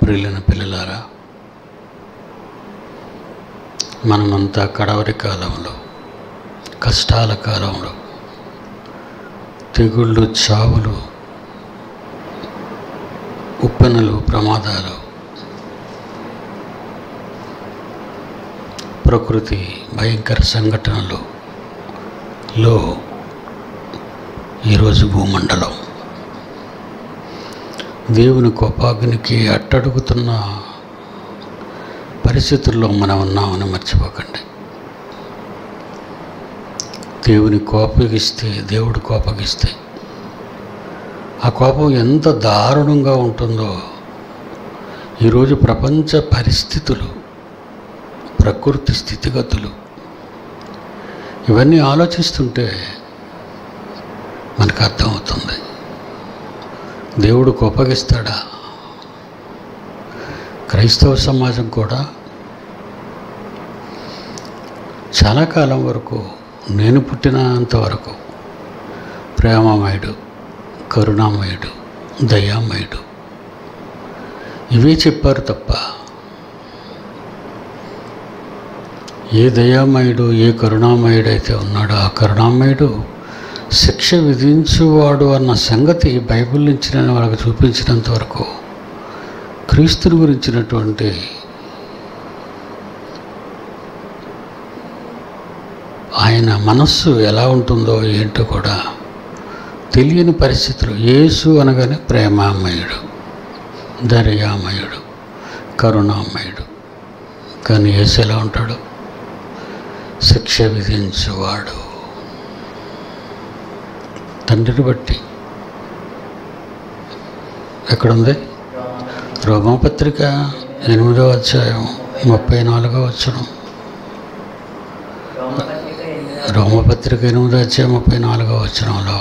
ప్రియులైన పిల్లలారా, మనమంతా కడవరి కాలంలో, కష్టాల కాలంలో, తెగుళ్ళు, చావులు, ఉప్పెనలు, ప్రమాదాలు, ప్రకృతి భయంకర సంఘటనలు ఈరోజు భూమండలం దేవుని కోపాగ్నికి అట్టడుగుతున్న పరిస్థితుల్లో మనం ఉన్నామని మర్చిపోకండి. దేవుడు కోపగిస్తే ఆ కోపం ఎంత దారుణంగా ఉంటుందో ఈరోజు ప్రపంచ పరిస్థితులు, ప్రకృతి స్థితిగతులు ఇవన్నీ ఆలోచిస్తుంటే మనకు అర్థమవుతుంది. దేవుడు కోపగిస్తాడా? క్రైస్తవ సమాజం కూడా చాలా కాలం వరకు, నేను పుట్టినంత వరకు ప్రేమమయుడు, కరుణామయుడు, దయామయుడు ఇవే చెప్పారు తప్ప ఏ దయామయుడు, ఏ కరుణామయుడు అయితే ఉన్నాడో ఆ కరుణామయుడు శిక్ష విధించువాడు అన్న సంగతి బైబిల్ నుంచి నేను వాళ్ళకి చూపించినంత వరకు క్రీస్తుని గురించినటువంటి ఆయన మనస్సు ఎలా ఉంటుందో ఏంటో కూడా తెలియని పరిస్థితులు. యేసు అనగానే ప్రేమామయుడు, దయామయుడు, కరుణామయుడు. కానీ యేసు ఎలా ఉంటాడు? శిక్ష విధించువాడు. తండ్రిని బట్టి ఎక్కడుంది? రోమపత్రిక 8వ అధ్యాయం 34వ వచనం. రోమపత్రిక 8వ అధ్యాయం 34వ వచనంలో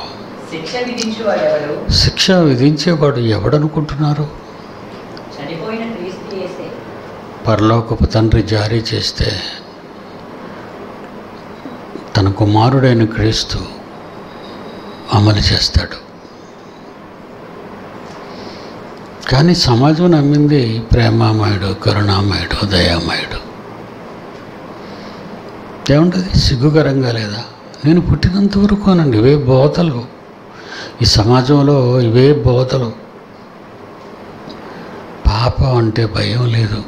శిక్ష విధించేవాడు ఎవడనుకుంటున్నారు? పరలోకపు తండ్రి జారీ చేస్తే తన కుమారుడైన క్రీస్తు అమలు చేస్తాడు. కానీ సమాజం నమ్మింది ప్రేమామయుడు, కరుణామయుడు, దయామయుడు. ఏముంటుంది? సిగ్గుకరంగా లేదా? నేను పుట్టినంత వరకు అనండి ఇవే బోధలు, ఈ సమాజంలో ఇవే బోధలు. పాపం అంటే భయం లేదు,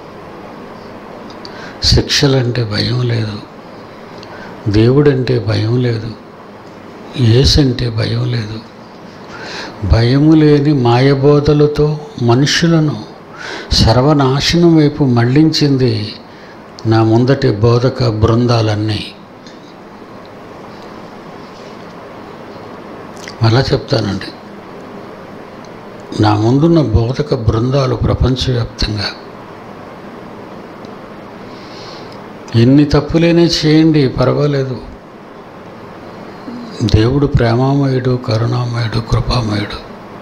శిక్షలంటే భయం లేదు, దేవుడంటే భయం లేదు, యేసు అంటే భయం లేదు. భయము లేని మాయబోధలతో మనుషులను సర్వనాశనం వైపు మళ్లించింది నా ముందటి బోధక బృందాలన్నీ. అలా చెప్తానండి, నా ముందున్న బోధక బృందాలు ప్రపంచవ్యాప్తంగా ఎన్ని తప్పులేనే చేయండి, పర్వాలేదు. దేవుడు ప్రేమామయుడు, కరుణామయుడు, కృపామయుడు.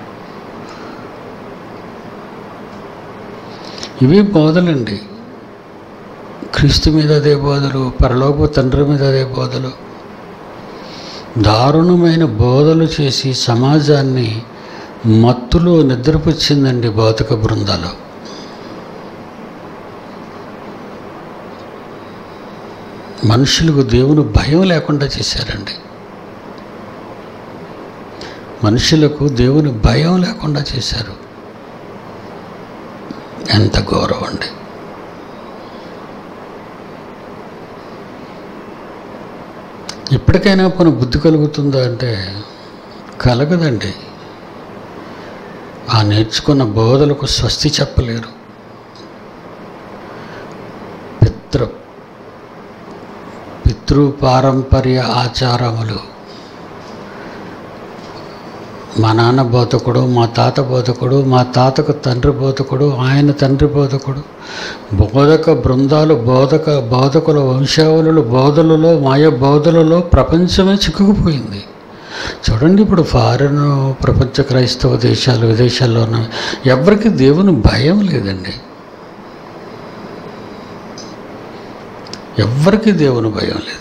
ఇవి బోధలండి. క్రీస్తు మీద అదే బోధలు, పరలోక తండ్రి మీద అదే బోధలు. దారుణమైన బోధలు చేసి సమాజాన్ని మత్తులో నిద్రపుచ్చిందండి బోధక బృందాలు. మనుషులకు దేవుని భయం లేకుండా చేశారండి. మనుషులకు దేవుని భయం లేకుండా చేశారు. ఎంత గౌరవం అండి! ఇప్పటికైనా పని బుద్ధి కలుగుతుందా అంటే కలగదండి. ఆ నేర్చుకున్న బోధలకు స్వస్తి చెప్పలేరు. పితృ పారంపర్య ఆచారములు, మా నాన్న బోధకుడు, మా తాత బోధకుడు, మా తాతకు తండ్రి బోధకుడు, ఆయన తండ్రి బోధకుడు, బోధక బృందాలు, బోధకుల వంశావళులు, బోధలలో, మాయ బోధలలో ప్రపంచమే చిక్కుకుపోయింది. చూడండి, ఇప్పుడు ఫారెన్ ప్రపంచ క్రైస్తవ దేశాలు, విదేశాల్లో ఉన్న ఎవరికి దేవుని భయం లేదండి. ఎవ్వరికీ దేవుని భయం లేదు.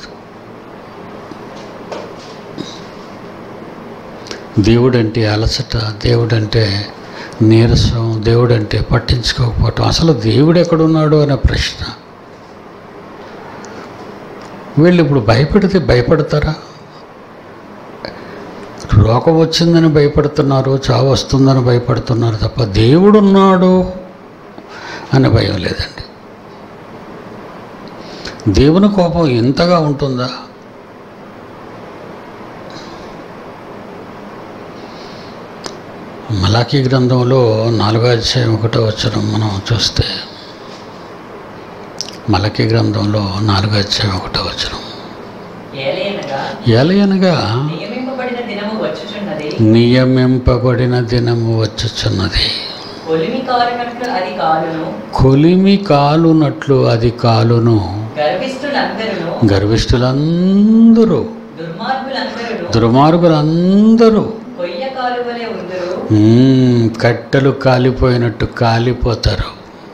దేవుడంటే అలసట, దేవుడంటే నీరసం, దేవుడు అంటే పట్టించుకోకపోవటం, అసలు దేవుడు ఎక్కడున్నాడు అనే ప్రశ్న. వీళ్ళు ఇప్పుడు భయపెడితే భయపడతారా? రోగం వచ్చిందని భయపడుతున్నారు, చావు వస్తుందని భయపడుతున్నారు తప్ప దేవుడున్నాడు అనే భయం లేదండి. దేవుని కోపం ఇంతగా ఉంటుందా? మలాకీ గ్రంథంలో 4వ అధ్యాయం 1వ వచనం మనం చూస్తే, మలాకీ గ్రంథంలో 4వ అధ్యాయం 1వ వచనం, ఏలయనగా నియమింపబడిన దినము వచ్చుచున్నది, కొలిమి కాలునట్లు అది కాలును, గర్విష్ఠులందరూ దుర్మార్గులందరూ కట్టెలు కాలిపోయినట్టు కాలిపోతారు.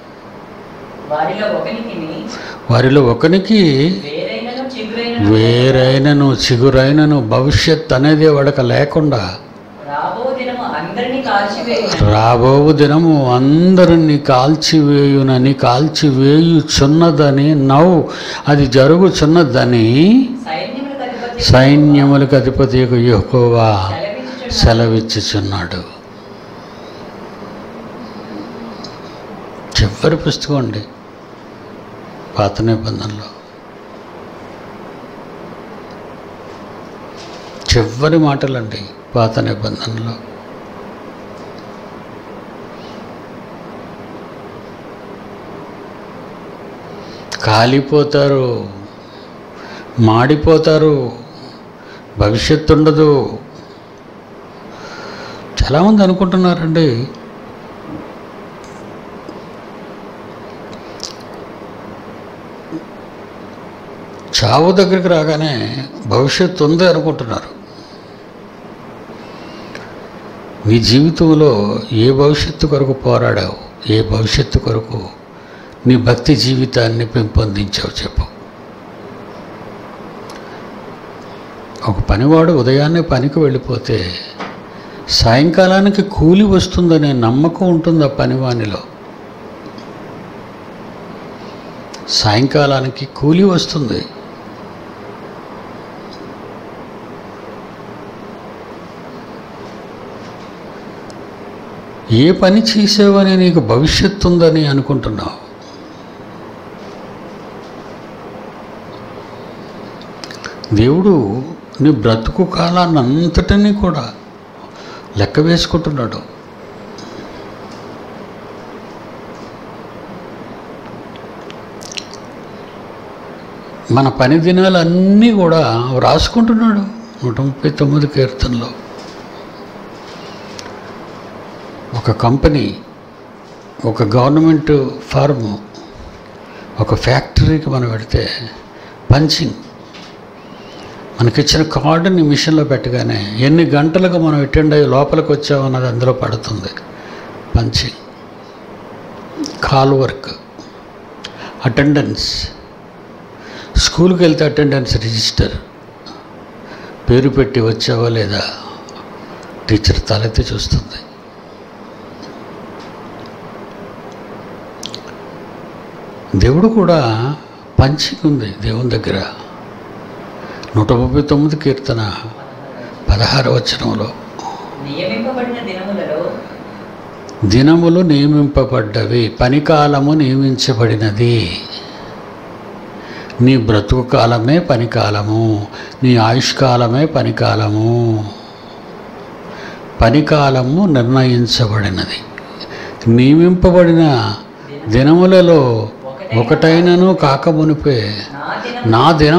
వారిలో ఒకనికి వేరైనను చిగురైనను భవిష్యత్ అనేది వాడక లేకుండా రాబోవు దినము అందరినీ కాల్చివేయునని, కాల్చివేయుచున్నదని, అది జరుగుచున్నదని సైన్యములకు అధిపతి యెహోవా సెలవిచ్చుచున్నాడు. చివరి పుస్తకం అండి పాత నిబంధనలో, చివరి మాటలండి పాత నిబంధనలో. కాలిపోతారు, మాడిపోతారు, భవిష్యత్తు ఉండదు. చాలామంది అనుకుంటున్నారండి చావు దగ్గరికి రాగానే భవిష్యత్తు ఉంది అనుకుంటున్నారు. నీ జీవితంలో ఏ భవిష్యత్తు కొరకు పోరాడావు? ఏ భవిష్యత్తు కొరకు నీ భక్తి జీవితాన్ని పెంపొందించావు చెప్పు. ఒక పనివాడు ఉదయాన్నే పనికి వెళ్ళిపోతే సాయంకాలానికి కూలి వస్తుందనే నమ్మకం ఉంటుంది ఆ పనివానిలో. సాయంకాలానికి కూలి వస్తుంది. ఏ పని చేసావని నీకు భవిష్యత్తు ఉందని అనుకుంటున్నావు. దేవుడు నీ బ్రతుకు కాలాన్ని అంతటినీ కూడా లెక్క వేసుకుంటున్నాడు. మన పని దినాలన్నీ కూడా రాసుకుంటున్నాడు 139 కీర్తనలో. ఒక కంపెనీ, ఒక గవర్నమెంట్ ఫార్మ్, ఒక ఫ్యాక్టరీకి మనం పెడితే పంచింగ్, మనకిచ్చిన కార్డుని మిషన్లో పెట్టగానే ఎన్ని గంటలకు మనం అటెండ్ అయ్యి లోపలికి వచ్చామన్నది అందులో పడుతుంది. పంచింగ్, కాల్ వర్క్, అటెండెన్స్, స్కూల్కి వెళ్తే అటెండెన్స్ రిజిస్టర్, పేరు పెట్టి వచ్చావా లేదా టీచర్ తలెత్తి చూస్తుంది. దేవుడు కూడా పంచింగ్ ఉంది దేవుని దగ్గర. 139 కీర్తన 16వ వచనంలో, దినములు నియమింపబడ్డవి, పనికాలము నియమించబడినది. నీ బ్రతుకు కాలమే పనికాలము, నీ ఆయుష్కాలమే పనికాలము. పనికాలము నిర్ణయించబడినది. నియమింపబడిన దినములలో ఒకటైనను కాకమునిపే నా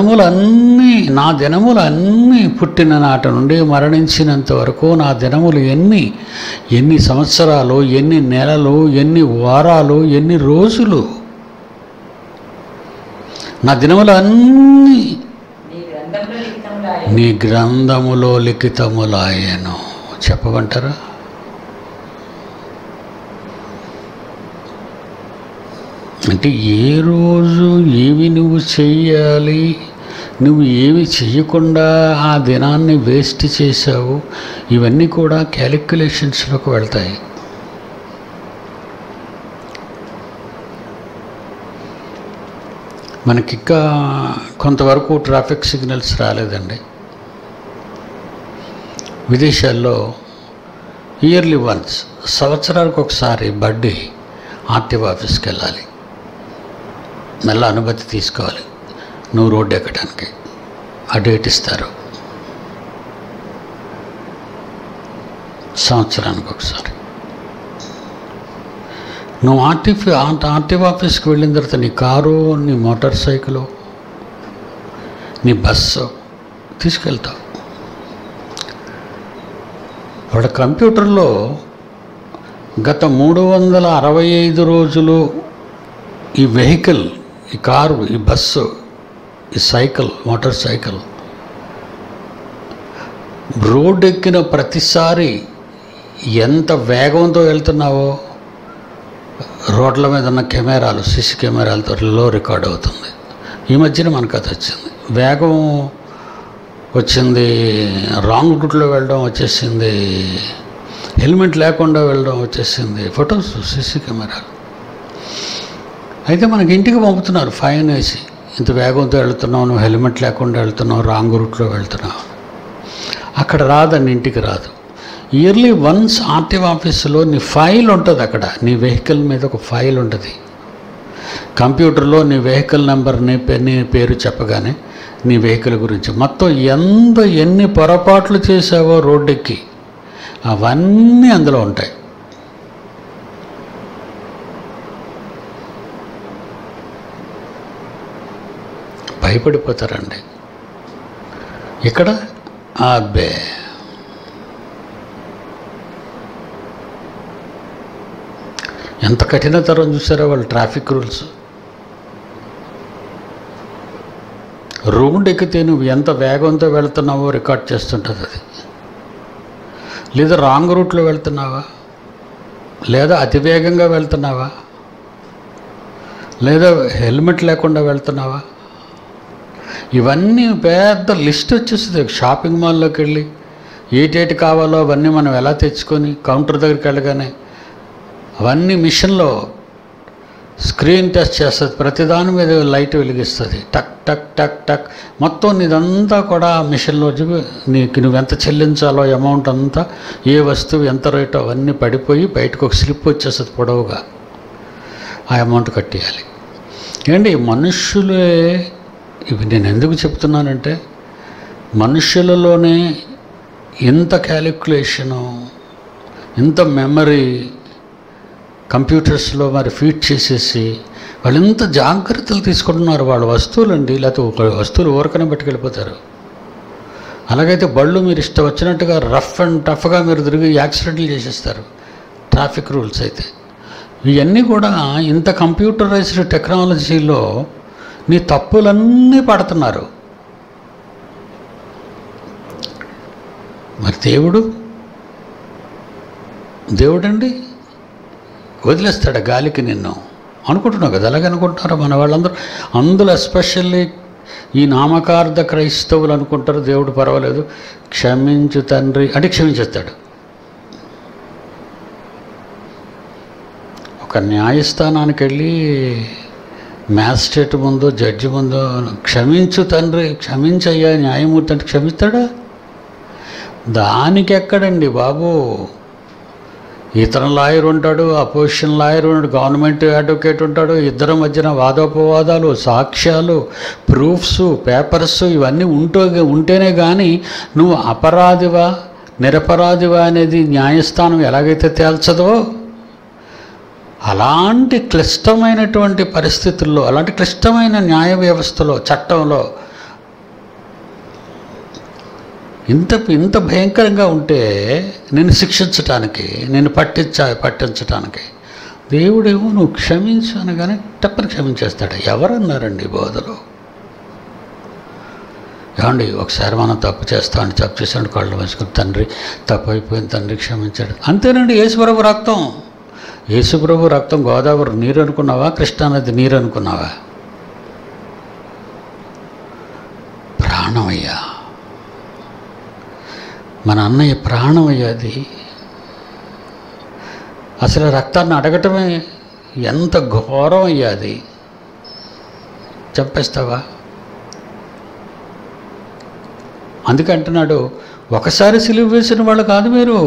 దినములన్నీ పుట్టిన నాటి నుండి మరణించినంత వరకు నా దినములు ఎన్ని సంవత్సరాలు, ఎన్ని నెలలు, ఎన్ని వారాలు, ఎన్ని రోజులు, నా దినములన్నీ నీ గ్రంథములో లిఖితములాయెను. చెప్పమంటారా? అంటే ఏ రోజు ఏవి నువ్వు చెయ్యాలి, నువ్వు ఏమి చెయ్యకుండా ఆ దినాన్ని వేస్ట్ చేశావు, ఇవన్నీ కూడా క్యాలిక్యులేషన్స్లోకి వెళ్తాయి. మనకింకా కొంతవరకు ట్రాఫిక్ సిగ్నల్స్ రాలేదండి. విదేశాల్లో ఇయర్లీ వన్స్, సంవత్సరానికి ఒకసారి బడ్డీ ఆర్టీఓ ఆఫీస్కి వెళ్ళాలి, మళ్ళీ అనుమతి తీసుకోవాలి నువ్వు రోడ్డు ఎక్కడానికి. ఆ డేట్ ఇస్తారు సంవత్సరానికి ఒకసారి. నువ్వు ఆర్టీఓ ఆఫీస్కి వెళ్ళిన తర్వాత నీ కారు, నీ మోటార్ సైకిలు, నీ బస్సు తీసుకెళ్తావు. వాడు కంప్యూటర్లో గత 365 రోజులు ఈ వెహికల్, ఈ కారు, ఈ బస్సు, ఈ సైకిల్, మోటార్ సైకిల్ రోడ్డు ఎక్కిన ప్రతిసారి ఎంత వేగంతో వెళ్తున్నావో రోడ్ల మీద ఉన్న కెమెరాలు, సీసీ కెమెరాలతో రికార్డ్ అవుతుంది. ఈ మధ్యన మనకు అది వచ్చింది, వేగం వచ్చింది, రాంగ్ రూట్లో వెళ్ళడం వచ్చేసింది, హెల్మెట్ లేకుండా వెళ్ళడం వచ్చేసింది, ఫొటోస్ సీసీ కెమెరాలు. అయితే మనకి ఇంటికి పంపుతున్నారు ఫైన్ వేసి, ఇంత వేగంతో వెళ్తున్నావు, నువ్వు హెల్మెట్ లేకుండా వెళ్తున్నావు, రాంగ్ రూట్లో వెళ్తున్నావు. అక్కడ రాదండి, ఇంటికి రాదు. ఇయర్లీ వన్స్ ఆర్టీఓ ఆఫీసులో నీ ఫైల్ ఉంటుంది. అక్కడ నీ వెహికల్ మీద ఒక ఫైల్ ఉంటుంది. కంప్యూటర్లో నీ వెహికల్ నెంబర్, నీ పేరు చెప్పగానే నీ వెహికల్ గురించి మొత్తం ఎన్ని పొరపాట్లు చేసావో రోడ్డెక్కి అవన్నీ అందులో ఉంటాయి. భయపడిపోతారండి. ఇక్కడ అబ్బే ఎంత కఠినతరం చూసారో వాళ్ళు ట్రాఫిక్ రూల్స్. రోడ్డు ఎక్కితే నువ్వు ఎంత వేగంతో వెళ్తున్నావో రికార్డ్ చేస్తుంటుంది అది. లేదా రాంగ్ రూట్లో వెళ్తున్నావా, లేదా అతివేగంగా వెళ్తున్నావా, లేదా హెల్మెట్ లేకుండా వెళ్తున్నావా, ఇవన్నీ పెద్ద లిస్ట్ వచ్చేస్తుంది. షాపింగ్ మాల్లోకి వెళ్ళి ఏటేటి కావాలో అవన్నీ మనం ఎలా తెచ్చుకొని కౌంటర్ దగ్గరికి వెళ్ళగానే అవన్నీ మిషన్లో స్క్రీన్ టెస్ట్ చేస్తుంది. ప్రతిదాని మీద లైట్ వెలిగిస్తుంది, టక్ టక్ టక్ టక్. మొత్తం నీదంతా కూడా మిషన్లో నీకు నువ్వెంత చెల్లించాలో అమౌంట్ అంతా, ఏ వస్తువు ఎంత రేటో అవన్నీ పడిపోయి బయటకు ఒక స్లిప్ వచ్చేస్తుంది పొడవుగా. ఆ అమౌంట్ కట్టేయాలి. ఏంటి మనుష్యులే ఇవి. నేను ఎందుకు చెప్తున్నానంటే మనుషులలోనే ఇంత క్యాలిక్యులేషను, ఇంత మెమరీ కంప్యూటర్స్లో మరి ఫీడ్ చేసేసి వాళ్ళు ఎంత జాగ్రత్తలు తీసుకుంటున్నారు. వాళ్ళ వస్తువులండి, లేకపోతే వస్తువులు ఊరకనే పట్టుకెళ్ళిపోతారు. అలాగైతే బళ్ళు మీరు ఇష్టం వచ్చినట్టుగా రఫ్ అండ్ టఫ్గా మీరు తిరిగి యాక్సిడెంట్లు చేసేస్తారు. ట్రాఫిక్ రూల్స్ అయితే ఇవన్నీ కూడా ఇంత కంప్యూటరైజ్డ్ టెక్నాలజీలో నీ తప్పులన్నీ పడుతున్నారు. మరి దేవుడండి వదిలేస్తాడు గాలికి నిన్ను అనుకుంటున్నావు కదా. అలాగే అనుకుంటున్నారు మన వాళ్ళందరూ. అందులో ఎస్పెషల్లీ ఈ నామకార్థ క్రైస్తవులు అనుకుంటారు దేవుడు పర్వాలేదు, క్షమించు తండ్రి అంటే క్షమించేస్తాడు. ఒక న్యాయస్థానానికి వెళ్ళి మ్యాజిస్ట్రేట్ ముందు, జడ్జి ముందు క్షమించు తండ్రి, క్షమించయ్యా న్యాయమూర్తి అంటే క్షమిస్తాడా? దానికి ఎక్కడండి బాబు. ఇతర లాయర్ ఉంటాడు, అపోజిషన్ లాయర్ ఉంటాడు, గవర్నమెంట్ అడ్వకేట్ ఉంటాడు, ఇద్దరి మధ్యన వాదోపవాదాలు, సాక్ష్యాలు, ప్రూఫ్స్, పేపర్స్ ఇవన్నీ ఉంటేనే కానీ నువ్వు అపరాధివా నిరపరాధివా అనేది న్యాయస్థానం ఎలాగైతే తేల్చదో, అలాంటి క్లిష్టమైనటువంటి పరిస్థితుల్లో, అలాంటి క్లిష్టమైన న్యాయ వ్యవస్థలో, చట్టంలో ఇంత భయంకరంగా ఉంటే నేను శిక్షించటానికి, నేను పట్టించటానికి దేవుడేమో నువ్వు క్షమించు అనగానే తప్పని క్షమించేస్తాడు. ఎవరన్నారండి బోధలో? ఏమండి ఒకసారి మనం తప్పు చేస్తామని, తప్పు చేసాడు కళ్ళు వేసుకుని తండ్రి తప్పు అయిపోయింది తండ్రి క్షమించాడు, అంతేనండి. యేసుప్రభు రక్తం, యేసుప్రభు రక్తం గోదావరి నీరు అనుకున్నావా, కృష్ణానది నీరు అనుకున్నావా? ప్రాణమయ్యా, మన అన్నయ్య ప్రాణం అయ్యాది. అసలు రక్తాన్ని అడగటమే ఎంత ఘోరం అయ్యాది. చంపేస్తావా? అందుకే అంటున్నాడు, ఒకసారి సిలువ వేసిన వాళ్ళు కాదు మీరు.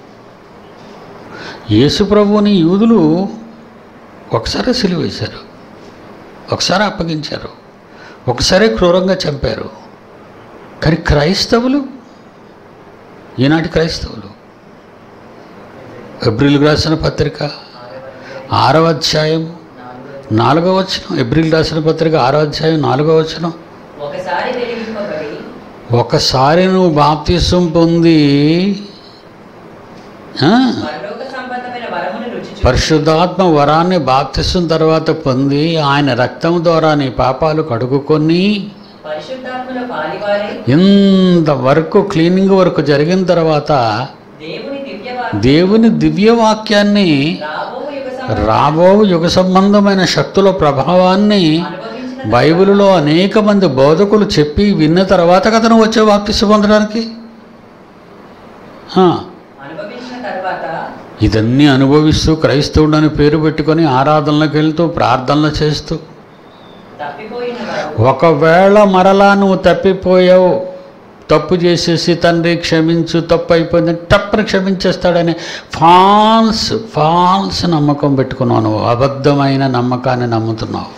యేసు ప్రభువుని యూదులు ఒకసారి సిలువ వేశారు, ఒకసారి అప్పగించారు, ఒకసారి క్రూరంగా చంపారు. కానీ క్రైస్తవులు, ఈనాటి క్రైస్తవులు, ఎబ్రిల్ రాసిన పత్రిక 6వ అధ్యాయం 4వ వచనం, ఎబ్రిల్ రాసిన పత్రిక 6వ అధ్యాయం 4వ వచనం, ఒకసారి నువ్వు బాప్తిసం పొంది పరిశుద్ధాత్మ వరాన్ని బాప్తిసం తర్వాత పొంది ఆయన రక్తం ద్వారా నీ పాపాలు కడుగుకొని ఇంతవరకు క్లీనింగ్ వరకు జరిగిన తర్వాత దేవుని దివ్యవాక్యాన్ని, రాబో యుగ సంబంధమైన శక్తుల ప్రభావాన్ని బైబిలులో అనేక మంది బోధకులు చెప్పి విన్న తర్వాత కదా నువ్వు వచ్చే బాప్తిసం పొందడానికి. ఇదన్నీ అనుభవిస్తూ క్రైస్తవుడని పేరు పెట్టుకొని ఆరాధనలకు వెళ్తూ ప్రార్థనలు చేస్తూ, ఒకవేళ మరలా నువ్వు తప్పిపోయావు, తప్పు చేసేసి తండ్రి క్షమించు, తప్పు అయిపోయింది తప్పని క్షమించేస్తాడని ఫాల్స్ నమ్మకం పెట్టుకున్నావు. నువ్వు అబద్ధమైన నమ్మకాన్ని నమ్ముతున్నావు.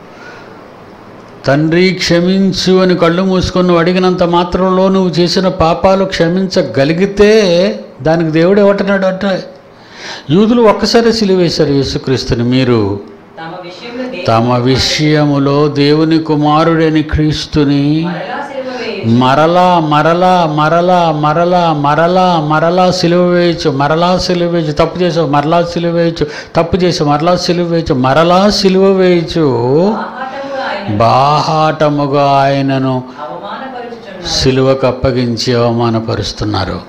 తండ్రి క్షమించు అని కళ్ళు మూసుకొని నువ్వు అడిగినంత మాత్రంలో నువ్వు చేసిన పాపాలు క్షమించగలిగితే దానికి దేవుడు ఏమంటున్నాడు అంటే, యూదులు ఒక్కసారి సిలువేశారు యేసుక్రీస్తుని, మీరు తమ విషయములో దేవుని కుమారుడని క్రీస్తుని మరలా మరలా మరలా మరలా మరలా మరలా సిలువ వేయచ్చు, మరలా సిలువ వేయచ్చు, తప్పు చేసావు మరలా సిలువ వేయచ్చు, తప్పు చేసావు మరలా సిలువ వేయచ్చు, మరలా సిలువ వేయచ్చు, బాహాటముగా ఆయనను సిలువకు అప్పగించి అవమానపరుస్తున్నారు.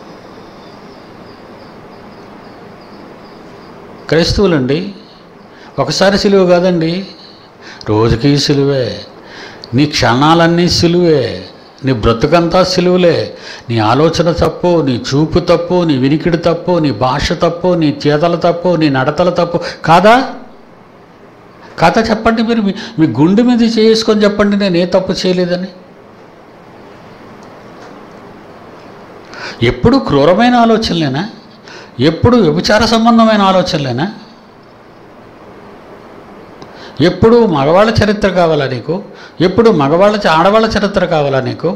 క్రైస్తవులండి, ఒకసారి సిలువ కాదండి, రోజుకి సిలువే. నీ క్షణాలన్నీ సిలువే, నీ బ్రతుకంతా సిలువలే. నీ ఆలోచన తప్పు, నీ చూపు తప్పు, నీ వినికిడి తప్పు, నీ భాష తప్పు, నీ చేతల తప్పు, నీ నడతల తప్పు కాదా? కాదా చెప్పండి. మీరు మీ గుండె మీద చేసుకొని చెప్పండి, నేను ఏ తప్పు చేయలేదని. ఎప్పుడు క్రూరమైన ఆలోచనలేనా? ఎప్పుడు వ్యభిచార సంబంధమైన ఆలోచనలేనా? ఎప్పుడు మగవాళ్ళ చరిత్ర కావాలా నీకు? ఎప్పుడు ఆడవాళ్ళ చరిత్ర కావాలా నీకు?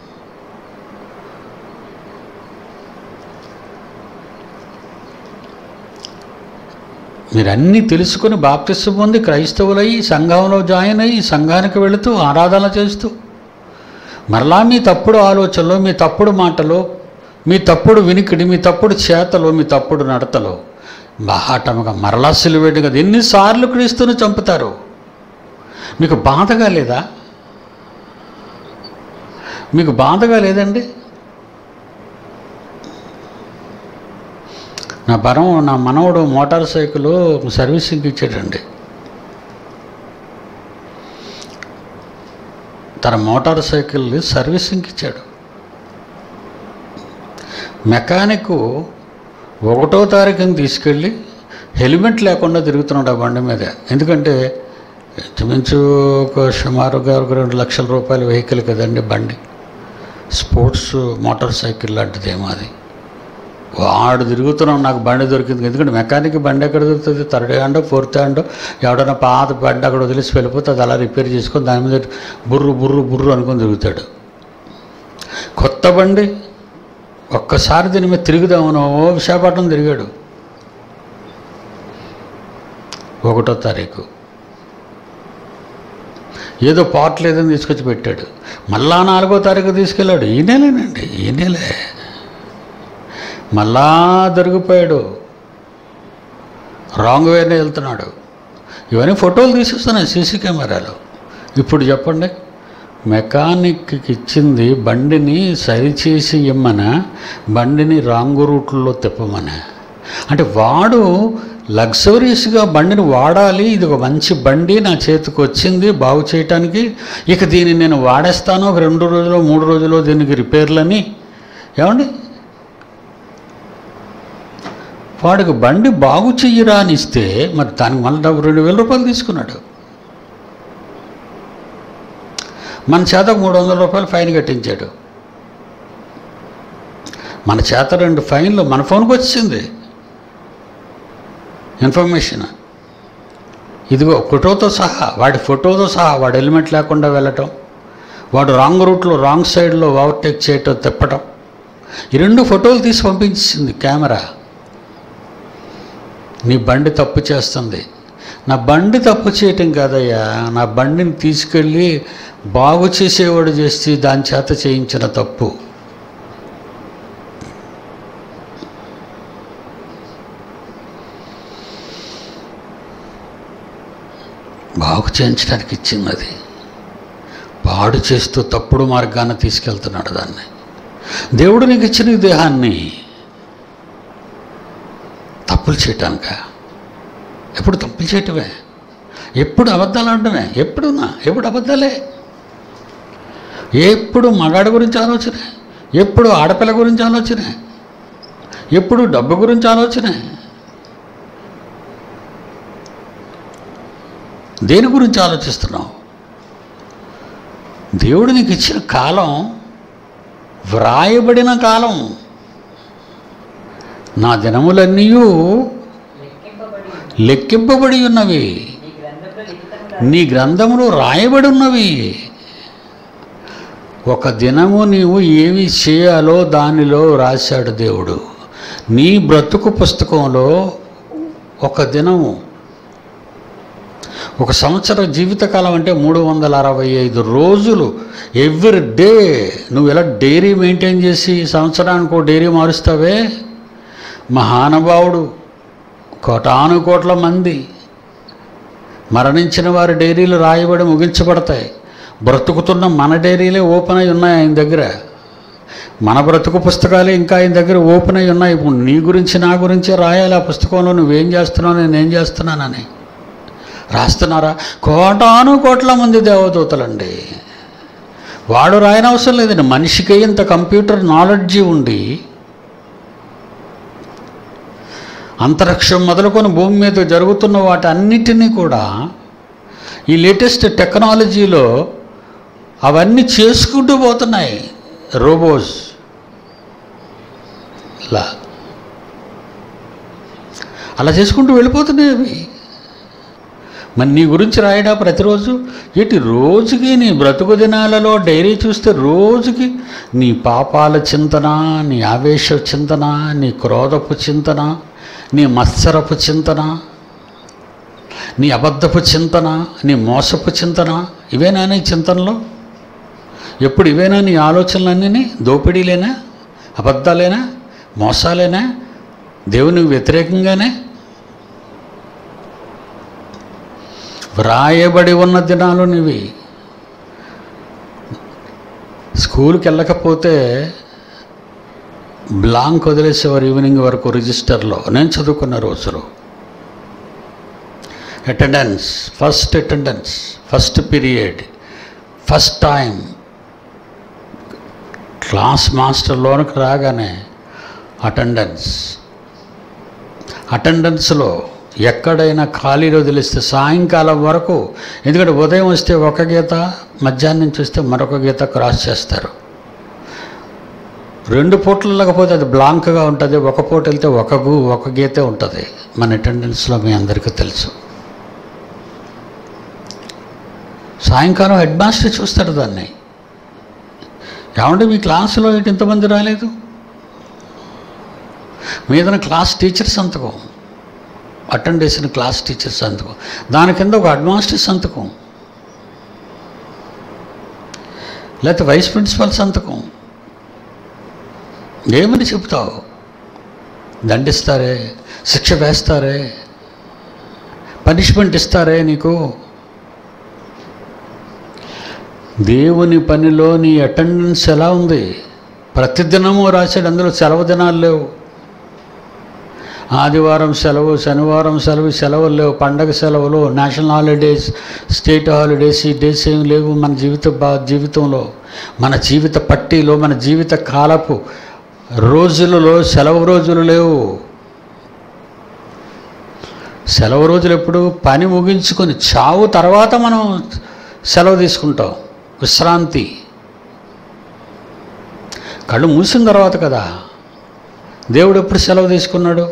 మీరన్నీ తెలుసుకొని బాప్తిసం పొంది క్రైస్తవులయ్యి సంఘంలో జాయిన్ అయ్యి సంఘానికి వెళుతూ ఆరాధన చేస్తూ మరలా మీ తప్పుడు ఆలోచనలో, మీ తప్పుడు మాటలో, మీ తప్పుడు వినికిడి, మీ తప్పుడు చేతలో, మీ తప్పుడు నడతలో బాహాటముగా మరలా సిలువేడు కదా. ఎన్నిసార్లు క్రీస్తుని చంపుతారు? మీకు బాధగా లేదా? మీకు బాధగా లేదండి? నా మనవడు మోటార్ సైకిల్ సర్వీసింగ్కి ఇచ్చాడండి. తన మోటార్ సైకిల్ సర్వీసింగ్కి ఇచ్చాడు. మెకానిక్ 1వ తారీఖుని తీసుకెళ్ళి హెల్మెట్ లేకుండా తిరుగుతున్నాడు ఆ బండి మీద. ఎందుకంటే ఇంచుమించు సుమారుగా 2 లక్షల రూపాయల వెహికల్ కదండి బండి, స్పోర్ట్స్ మోటార్ సైకిల్ లాంటిదేమో అది. వాడు తిరుగుతున్నాం, నాకు బండి దొరికింది. ఎందుకంటే మెకానిక్ బండి ఎక్కడ దొరుకుతుంది? 3rd హ్యాండ్ 4th హ్యాండ్ ఎవడన్నా పాత బండి అక్కడ వదిలేసి వెళ్ళిపోతే అది అలా రిపేర్ చేసుకొని దాని మీద బుర్రు బుర్రు బుర్రు అనుకొని తిరుగుతాడు. కొత్త బండి ఒక్కసారి దీని మీద తిరుగుదామనో విశాఖపట్నం తిరిగాడు 1వ తారీఖు. ఏదో పార్ట్ లేదని తీసుకొచ్చి పెట్టాడు. మళ్ళా 4వ తారీఖు తీసుకెళ్ళాడు. ఈ నెలేనండి, ఈ నెలే మళ్ళా దొరికిపోయాడు. రాంగ్ వేనే వెళ్తున్నాడు. ఇవన్నీ ఫోటోలు తీసేస్తున్నాయి సీసీ కెమెరాలో. ఇప్పుడు చెప్పండి, మెకానిక్కి ఇచ్చింది బండిని సరిచేసి ఇమ్మన, బండిని రాంగ్ రూట్లో తిప్పమన. అంటే వాడు లగ్జరీస్గా బండిని వాడాలి, ఇది ఒక మంచి బండి నా చేతికి వచ్చింది బాగు చేయటానికి, ఇక దీన్ని నేను వాడేస్తాను ఒక 2 రోజులు 3 రోజులు దీనికి రిపేర్లని. ఏమండి, వాడికి బండి బాగు చెయ్యరా అని ఇస్తే మరి దానికి మళ్ళీ 2,000 రూపాయలు తీసుకున్నాడు. మన చేత 300 రూపాయలు ఫైన్ కట్టించాడు. మన చేత 2 ఫైన్లు మన ఫోన్కి వచ్చింది ఇన్ఫర్మేషన్. ఇదిగో ఫోటోతో సహా, వాడి ఫోటోతో సహా, వాడు హెల్మెట్ లేకుండా వెళ్ళటం, వాడు రాంగ్ రూట్లో రాంగ్ సైడ్లో ఓవర్టేక్ చేయటం, తిప్పటం, ఈ 2 ఫోటోలు తీసి పంపించింది కెమెరా. నీ బండి తప్పు చేస్తుంది. నా బండి తప్పు చేయటం కాదయ్యా, నా బండిని తీసుకెళ్ళి బాగు చేసేవాడు చేసి దాని చేత చేయించిన తప్పు. బాగు చేయించడానికి ఇచ్చింది అది. పాడు చేస్తూ తప్పుడు మార్గాన్ని తీసుకెళ్తున్నాడు దాన్ని. దేవుడు నీకు ఇచ్చిన ఈ దేహాన్ని తప్పులు చేయటానిక? ఎప్పుడు తప్పులు చేయటమే, ఎప్పుడు అబద్ధాలు ఆడటమే, ఎప్పుడు అబద్ధాలే. ఎప్పుడు మగాడి గురించి ఆలోచనే, ఎప్పుడు ఆడపిల్ల గురించి ఆలోచనే, ఎప్పుడు డబ్బు గురించి ఆలోచనే. దేని గురించి ఆలోచిస్తున్నావు? దేవుడు నీకు ఇచ్చిన కాలం వ్రాయబడిన కాలం. నా దినములన్నీ లెక్కింపబడి ఉన్నవి, నీ గ్రంథములు రాయబడి ఉన్నవి. ఒక దినము నీవు ఏమి చేయాలో దానిలో రాశాడు దేవుడు. నీ బ్రతుకు పుస్తకంలో ఒక దినము, ఒక సంవత్సర జీవితకాలం అంటే 365 రోజులు. ఎవ్రీ డే నువ్వు ఎలా డైరీ మెయింటైన్ చేసి సంవత్సరానికి ఒక డైరీ మారుస్తావే. మహానుభావుడు, కోటానుకోట్ల మంది మరణించిన వారి డైరీలు రాయబడి ముగించబడతాయి. బ్రతుకుతున్న మన డైరీలే ఓపెన్ అయి ఉన్నాయి ఆయన దగ్గర. మన బ్రతుకు పుస్తకాలే ఇంకా ఆయన దగ్గర ఓపెన్ అయి ఉన్నాయి. ఇప్పుడు నీ గురించి నా గురించే రాయాలి ఆ పుస్తకంలో. నువ్వేం చేస్తున్నావు, నేనేం చేస్తున్నానని రాస్తున్నారా? కోటానుకోట్ల మంది దేవదూతలండి. వాడు రాయనవసరం లేదండి. మనిషికి ఇంత కంప్యూటర్ నాలెడ్జి ఉండి అంతరిక్షం మొదలుకొని భూమి మీద జరుగుతున్న వాటి అన్నిటినీ కూడా ఈ లేటెస్ట్ టెక్నాలజీలో అవన్నీ చేసుకుంటూ పోతున్నాయి రోబోస్ అలా చేసుకుంటూ వెళ్ళిపోతున్నాయి అవి. మరి నీ గురించి రాయడా ప్రతిరోజు? రోజుకి నీ బ్రతుకు దినాలలో డైరీ చూస్తే రోజుకి నీ పాపాల చింతన, నీ ఆవేశ చింతన, నీ క్రోధపు చింతన, నీ మత్సరపు చింతన, నీ అబద్ధపు చింతన, నీ మోసపు చింతన, ఇవేనా నీ చింతనలో? ఎప్పుడు ఇవేనా నీ ఆలోచనలన్నీ? దోపిడీలేనా, అబద్ధాలేనా, మోసాలేనా, దేవునికి వ్యతిరేకంగానే? వ్రాయబడి ఉన్న దినాలు నీవి. స్కూల్కి వెళ్ళకపోతే బ్లాంక్ వదిలేసేవారు ఈవినింగ్ వరకు రిజిస్టర్లో. నేను చదువుకున్న రోజులు attendance, first period, first time. Class master లోనికి రాగానే అటెండెన్స్లో ఎక్కడైనా ఖాళీలో తెలిస్తే సాయంకాలం వరకు, ఎందుకంటే ఉదయం వస్తే ఒక గీత, మధ్యాహ్నం నుంచి వస్తే మరొక గీత క్రాస్ చేస్తారు. 2 పూటలు లేకపోతే అది బ్లాంక్గా ఉంటుంది. ఒక పూట వెళ్తే ఒక గీతే ఉంటుంది. మన అటెండెన్స్లో మీ అందరికీ తెలుసు. సాయంకాలం హెడ్ మాస్టర్ చూస్తాడు దాన్ని. ఏమంటే మీ క్లాసులో ఇంతమంది రాలేదు? మీదన క్లాస్ టీచర్ సంతకం, అటెండ్ చేసిన క్లాస్ టీచర్ సంతకం, దాని కింద ఒక హెడ్ మాస్టర్ సంతకం, లేకపోతే వైస్ ప్రిన్సిపల్ సంతకం. ఏమని చెప్తావు? దండిస్తారే, శిక్ష వేస్తారే, పనిష్మెంట్ ఇస్తారే నీకు. దేవుని పనిలో నీ అటెండెన్స్ ఎలా ఉంది? ప్రతిదినము రాశాడు. అందులో సెలవు దినాలు లేవు. ఆదివారం సెలవు, శనివారం సెలవులు లేవు, పండగ సెలవులు, నేషనల్ హాలిడేస్, స్టేట్ హాలిడేస్, ఈ డేస్ ఏమి లేవు. మన జీవితంలో, మన జీవిత పట్టీలో, మన జీవిత కాలపు రోజులలో సెలవు రోజులు లేవు. సెలవు రోజులు ఎప్పుడు? పని ముగించుకొని చావు తర్వాత మనం సెలవు తీసుకుంటాం. విశ్రాంతి. కళ్ళు మూసిన తర్వాత కదా. దేవుడు ఎప్పుడు సెలవు తీసుకున్నాడు?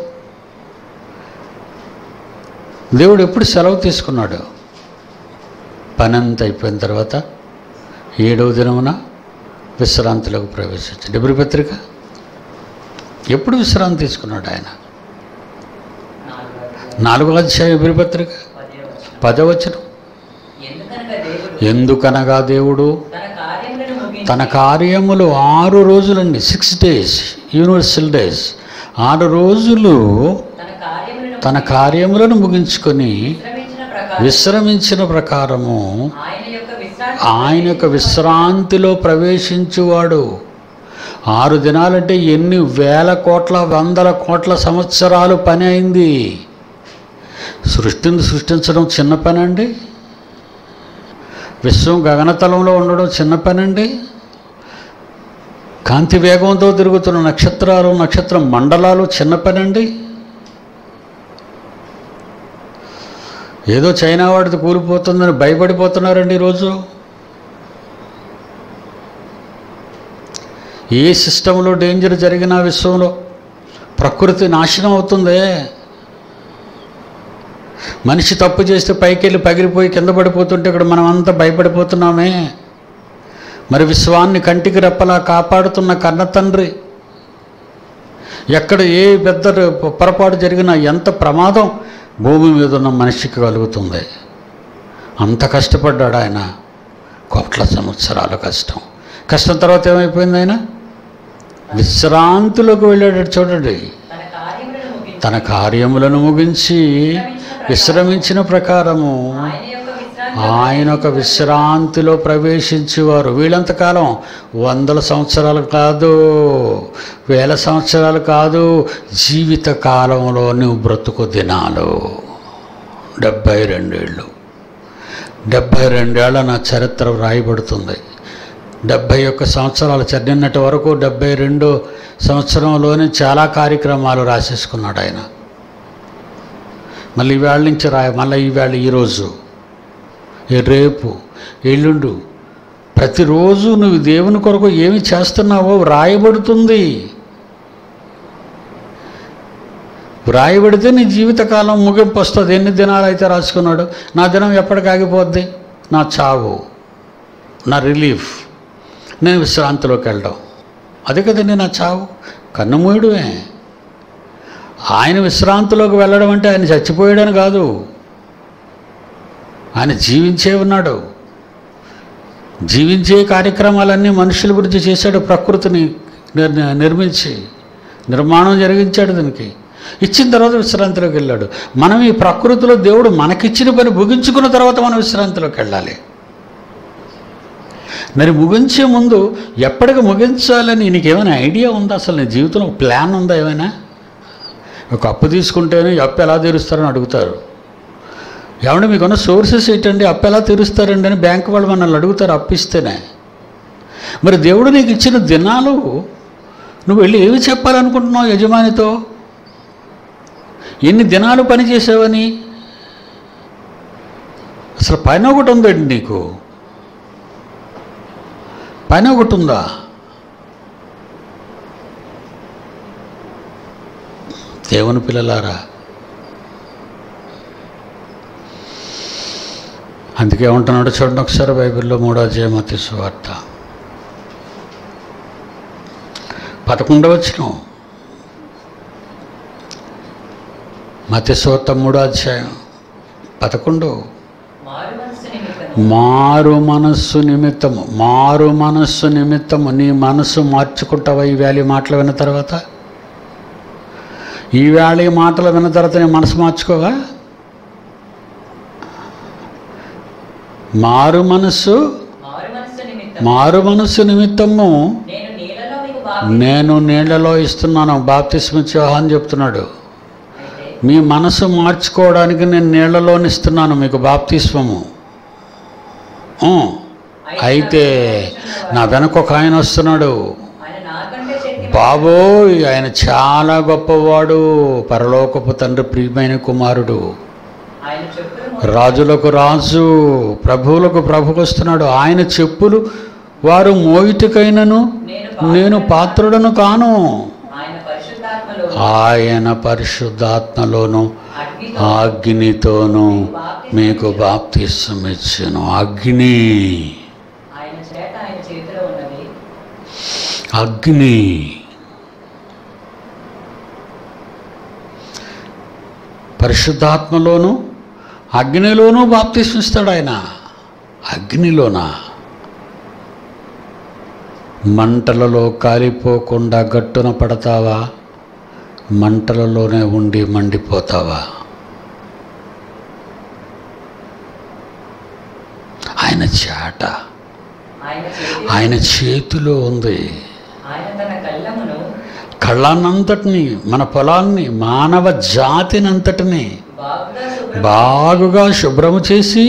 దేవుడు ఎప్పుడు సెలవు తీసుకున్నాడు? పనంతా అయిపోయిన తర్వాత 7వ దినమున విశ్రాంతిలోకి ప్రవేశించాడు. హెబ్రీ పత్రిక ఎప్పుడు విశ్రాంతి తీసుకున్నాడు ఆయన? 4వ అధ్యాయం హెబ్రీ పత్రిక 10వ వచనం. ఎందుకనగా దేవుడు తన కార్యములు 6 రోజులండి, 6 days, యూనివర్సల్ డేస్, 6 రోజులు తన కార్యములను ముగించుకొని విశ్రమించిన ప్రకారము ఆయన యొక్క విశ్రాంతిలో ప్రవేశించువాడు. 6 దినాలంటే ఎన్ని వేల కోట్ల, వందల కోట్ల సంవత్సరాలు పని అయింది. సృష్టిని సృష్టించడం చిన్న పని అండి? విశ్వం గగనతలంలో ఉండడం చిన్న పని అండి? కాంతి వేగంతో తిరుగుతున్న నక్షత్రాలు, నక్షత్ర మండలాలు చిన్న పని అండి? ఏదో చైనా వాడితో కూలిపోతుందని భయపడిపోతున్నారండి ఈరోజు. ఏ సిస్టంలో డేంజర్ జరిగినా విశ్వంలో ప్రకృతి నాశనం అవుతుంది. మనిషి తప్పు చేస్తే పైకి వెళ్ళి పగిలిపోయి కింద పడిపోతుంటే ఇక్కడ మనం అంతా భయపడిపోతున్నామే. మరి విశ్వాన్ని కంటికి రెప్పలా కాపాడుతున్న కన్న తండ్రి ఎక్కడ ఏ పెద్ద పొరపాటు జరిగినా ఎంత ప్రమాదం భూమి మీద ఉన్న మనిషికి కలుగుతుంది. అంత కష్టపడ్డాడు ఆయన. కోట్ల సంవత్సరాల కష్టం తర్వాత ఏమైపోయింది? ఆయన విశ్రాంతిలోకి వెళ్ళాడు. చూడండి, తన కార్యములను ముగించి విశ్రమించిన ప్రకారము ఆయన ఒక విశ్రాంతిలో ప్రవేశించేవారు. వీళ్ళంతకాలం 100 సంవత్సరాలు కాదు, 1000 సంవత్సరాలు కాదు, జీవిత కాలంలో నువ్వు బ్రతుకు దినాలు 72 ఏళ్ళు. 72 ఏళ్ళ నా చరిత్ర వ్రాయబడుతుంది. 71 సంవత్సరాలు నిన్నటి వరకు 72 సంవత్సరంలోనే చాలా కార్యక్రమాలు రాసేసుకున్నాడు ఆయన. మళ్ళీ ఈవేళ నుంచి మళ్ళీ ఈవేళ, ఈరోజు, రేపు, ఎల్లుండు, ప్రతిరోజు నువ్వు దేవుని కొరకు ఏమి చేస్తున్నావో వ్రాయబడుతుంది. వ్రాయబడితే నీ జీవితకాలం ముగింపు వస్తుంది. ఎన్ని దినాలు అయితే రాసుకున్నాడు. నా దినం ఎప్పటికి ఆగిపోద్ది? నా చావు, నా రిలీఫ్, నేను విశ్రాంతిలోకి వెళ్ళడం, అదే కదండి నా చావు. కన్నుమూయడమే. ఆయన విశ్రాంతిలోకి వెళ్ళడం అంటే ఆయన చచ్చిపోయాడని కాదు, ఆయన జీవించే ఉన్నాడు. జీవించే కార్యక్రమాలన్నీ మనుషుల గురించి చేశాడు. ప్రకృతిని నిర్మించి నిర్మాణం జరిగించాడు. దానికి ఇచ్చిన తర్వాత విశ్రాంతిలోకి వెళ్ళాడు. మనం ఈ ప్రకృతిలో దేవుడు మనకిచ్చిన పని ముగించుకున్న తర్వాత మనం విశ్రాంతిలోకి వెళ్ళాలి. మరి ముగించే ముందు ఎప్పటికి ముగించాలని నీకేమైనా ఐడియా ఉందా? అసలు నీ జీవితంలో ప్లాన్ ఉందా? ఏమైనా ఒక అప్పు తీసుకుంటేనే అప్పు ఎలా తీరుస్తారని అడుగుతారు. ఏమంటే మీకున్న సోర్సెస్ ఏంటండి? అప్పు ఎలా తీరుస్తారండి అని బ్యాంక్ వాళ్ళు మనల్ని అడుగుతారు అప్పు ఇస్తేనే. మరి దేవుడు నీకు ఇచ్చిన దినాలు నువ్వు వెళ్ళి ఏమి చెప్పాలనుకుంటున్నావు యజమానితో? ఎన్ని దినాలు పని చేసావని? అసలు పని ఒకటి ఉందండి నీకు? పని ఒకటి ఉందా? దేవుని పిల్లలారా, అందుకే ఏమంటున్నాడు చూడండి ఒకసారి బైబిల్లో 3వ అధ్యాయం మత్తయి సువార్త 11వ వచనం. మత్తయి సువార్త 3వ అధ్యాయం 11. మారు మనస్సు నిమిత్తము, మారు మనస్సు నిమిత్తము. నీ మనస్సు మార్చుకుంటావా ఈవేళ ఈ మాటలు విన్న తర్వాత? ఈవేళ ఈ మాటలు విన్న తర్వాత నీ మనసు మార్చుకోవా? మారు మనస్సు నిమిత్తము నేను నీళ్లలో ఇస్తున్నాను. బాప్తిస్మిచ్చే యోహాను చెప్తున్నాడు, మీ మనసు మార్చుకోవడానికి నేను నీళ్లలోని ఇస్తున్నాను మీకు బాప్తిస్మము. అయితే నా వెనక ఒక ఆయన వస్తున్నాడు, బాబోయ్ ఆయన చాలా గొప్పవాడు, పరలోకపు తండ్రి ప్రియమైన కుమారుడు. రాజులకు రాజు, ప్రభువులకు ప్రభు వస్తున్నాడు. ఆయన చెప్పులు వారు మోయిటికైనను నేను పాత్రుడను కాను. ఆయన పరిశుద్ధాత్మలోను అగ్నితోను మీకు బాప్తిస్మం ఇచ్చెను. అగ్ని, అగ్ని. పరిశుద్ధాత్మలోను అగ్నిలోనూ బాప్తిస్మం ఇస్తాడు ఆయన. అగ్నిలోనా? మంటలలో కాలిపోకుండా గట్టున పడతావా? మంటలలోనే ఉండి మండిపోతావా? ఆయన చేట ఆయన చేతిలో ఉంది. కళ్ళనంతటిని, మన పొలాన్ని, మానవ జాతినంతటిని బాగుగా శుభ్రము చేసి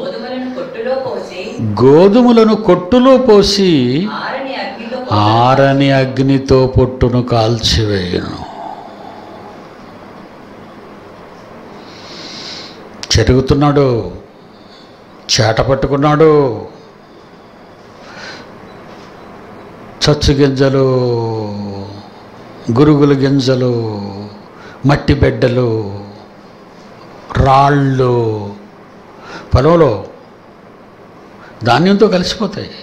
గోధుమలను కొట్టులో పోసి ఆరని అగ్నితో పొట్టును కాల్చివేయను. చెరుగుతున్నాడు, చేట పట్టుకున్నాడు. చచ్చు గింజలు, గురుగుల గింజలు, మట్టి బిడ్డలు, రాళ్ళు పొలంలో ధాన్యంతో కలిసిపోతాయి.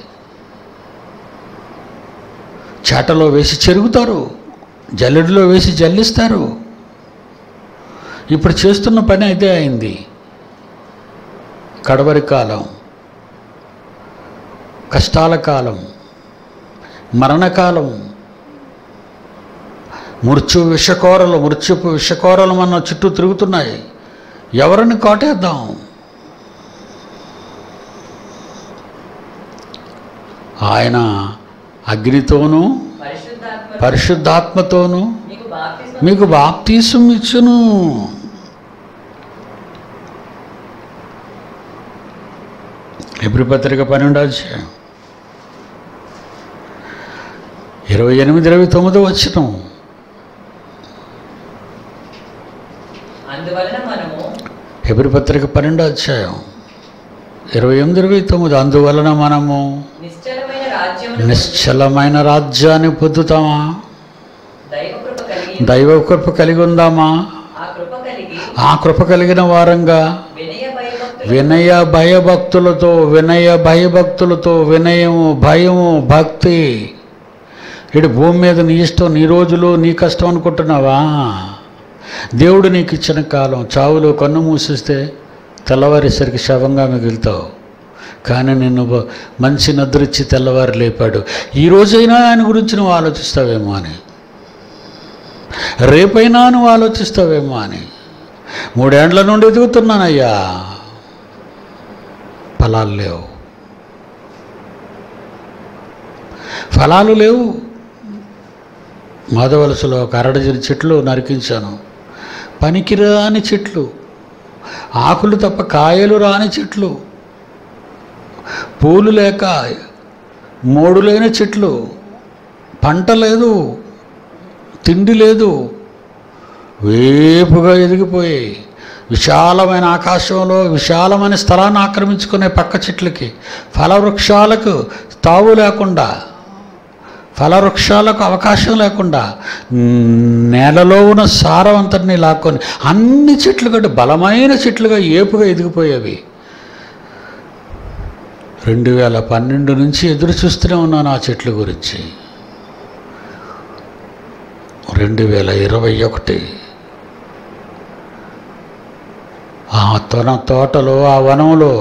చేటలో వేసి చెరుగుతారు, జల్లెడలో వేసి జల్లిస్తారు. ఇప్పుడు చేస్తున్న పని అదే అయింది. కడవరి కాలం, కష్టాల కాలం, మరణకాలం, మృత్యుపు విషకోరలు మన చుట్టూ తిరుగుతున్నాయి. ఎవరిని కాటేద్దాం? ఆయన అగ్నితోనూ పరిశుద్ధాత్మతోనూ మీకు బాప్తిస్మం ఇచ్చును. హెబ్రీ పత్రిక 12వ అధ్యాయం 28-29 వచనం. హెబ్రీ పత్రిక 12వ అధ్యాయం 28-29. అందువలన మనము నిశ్చలమైన రాజ్యాన్ని పొందుతామా? దైవ కృప కలిగి ఉందామా? ఆ కృప కలిగిన వారంగా వినయ భయభక్తులతో, వినయము, భయము, భక్తి. ఇటు భూమి మీద నీ ఇష్టం, నీ రోజులు, నీ కష్టం అనుకుంటున్నావా? దేవుడు నీకు ఇచ్చిన కాలం, చావులో కన్ను మూసిస్తే తెల్లవారేసరికి శవంగా మిగులుతావు. కానీ నిన్ను మంచి నిద్రిచ్చి తెల్లవారు లేపాడు. ఈ రోజైనా ఆయన గురించి నువ్వు ఆలోచిస్తావేమో అని, రేపైనా నువ్వు ఆలోచిస్తావేమో అని. 3 ఏండ్ల నుండి ఎదుగుతున్నానయ్యా, ఫలాలు లేవు, ఫలాలు లేవు. మాధవలసలో ఒక 6 చెట్లు నరికించాను. పనికిరాని చెట్లు, ఆకులు తప్ప కాయలు రాని చెట్లు, పూలు లేక మోడు లేని చెట్లు, పంట లేదు, తిండి లేదు, వేపుగా ఎదిగిపోయాయి. విశాలమైన ఆకాశంలో విశాలమైన స్థలాన్ని ఆక్రమించుకునే పక్క చెట్లకి, ఫలవృక్షాలకు తావు లేకుండా, ఫలవృక్షాలకు అవకాశం లేకుండా నేలలో ఉన్న సారం అంతటినీ లాక్కొని అన్ని చెట్లు కంటే బలమైన చెట్లుగా ఏపుగా ఎదిగిపోయేవి. 2012 నుంచి ఎదురు చూస్తూనే ఉన్నాను ఆ చెట్ల గురించి. 2021 ఆ తోటలో, ఆ వనంలో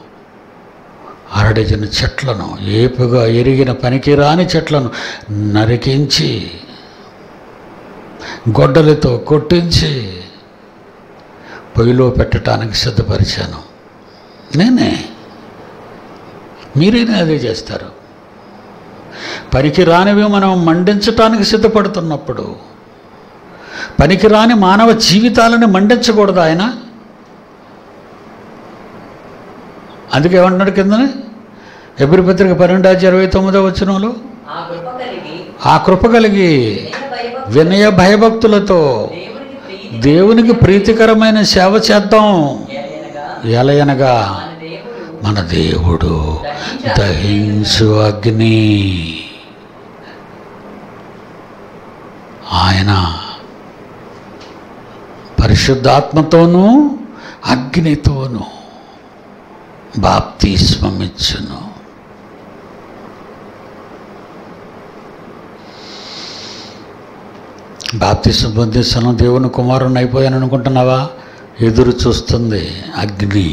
6 చెట్లను, ఏపుగా ఎరిగిన పనికిరాని చెట్లను నరికించి గొడ్డలితో కొట్టించి పొయ్యిలో పెట్టడానికి సిద్ధపరిచాను. నేనే, మీరైనా అదే చేస్తారు. పనికిరానివి మనం మండించటానికి సిద్ధపడుతున్నప్పుడు, పనికిరాని మానవ జీవితాలను మండించకూడదు ఆయన. అందుకే ఏమంటున్నాడు కిందనే హెబ్రీ పత్రిక 12:29 వచనంలో, ఆ కృప కలిగి వినయ భయభక్తులతో దేవునికి ప్రీతికరమైన సేవ చేద్దాం. ఎలయనగా మన దేవుడు దహించు అగ్ని. ఆయన పరిశుద్ధాత్మతోనూ అగ్నితోనూ బాప్తిస్మమిచ్చును. బాప్తిస్మం పొందేశాను, దేవుని కుమారుని అయిపోయాను అనుకుంటున్నావా? ఎదురు చూస్తుంది అగ్ని.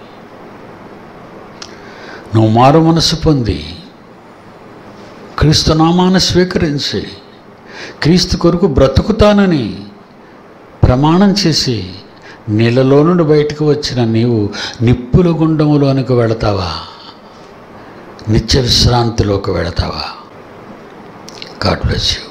నువ్వు మారు మనసు పొంది క్రీస్తు నామాన్ని స్వీకరించి క్రీస్తు కొరకు బ్రతుకుతానని ప్రమాణం చేసి నీళ్ళలో నుండి బయటకు వచ్చిన నీవు నిప్పుల గుండములోనికి వెళతావా? నిత్య విశ్రాంతిలోకి వెళతావా? God bless you.